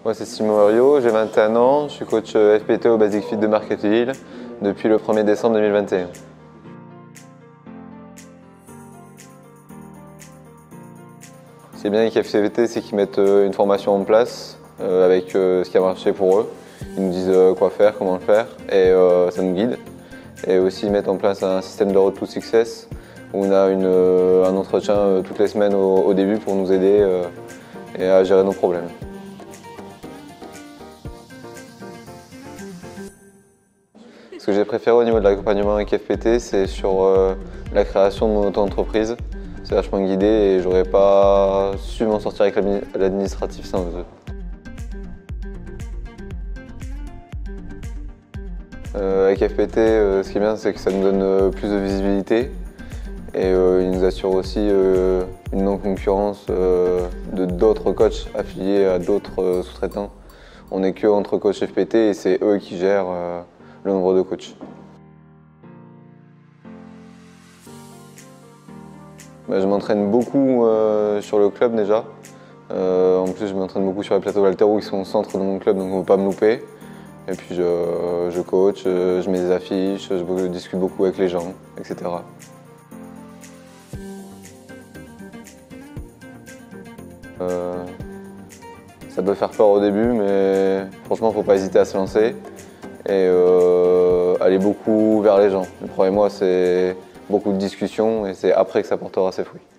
Moi c'est Simon Herriot, j'ai 21 ans, je suis coach FPT au Basic Fit de Marquetteville depuis le 1er décembre 2021. Ce qui est bien avec FPT, c'est qu'ils mettent une formation en place avec ce qui a marché pour eux. Ils nous disent quoi faire, comment le faire et ça nous guide. Et aussi ils mettent en place un système de Road to Success où on a un entretien toutes les semaines au début pour nous aider et à gérer nos problèmes. Ce que j'ai préféré au niveau de l'accompagnement avec FPT, c'est sur la création de mon auto-entreprise. C'est vachement guidé et j'aurais pas su m'en sortir avec l'administratif sans eux. Avec FPT, ce qui est bien, c'est que ça nous donne plus de visibilité et il nous assure aussi une non-concurrence de d'autres coachs affiliés à d'autres sous-traitants. On n'est que entre coachs FPT et c'est eux qui gèrent le nombre de coachs. Je m'entraîne beaucoup sur le club déjà. En plus, je m'entraîne beaucoup sur les plateaux haltéro qui sont au centre de mon club, donc on ne peut pas me louper. Et puis je coach, je mets des affiches, je discute beaucoup avec les gens, etc. Ça peut faire peur au début, mais franchement, il ne faut pas hésiter à se lancer et aller beaucoup vers les gens. Le premier mois, c'est beaucoup de discussions et c'est après que ça portera ses fruits.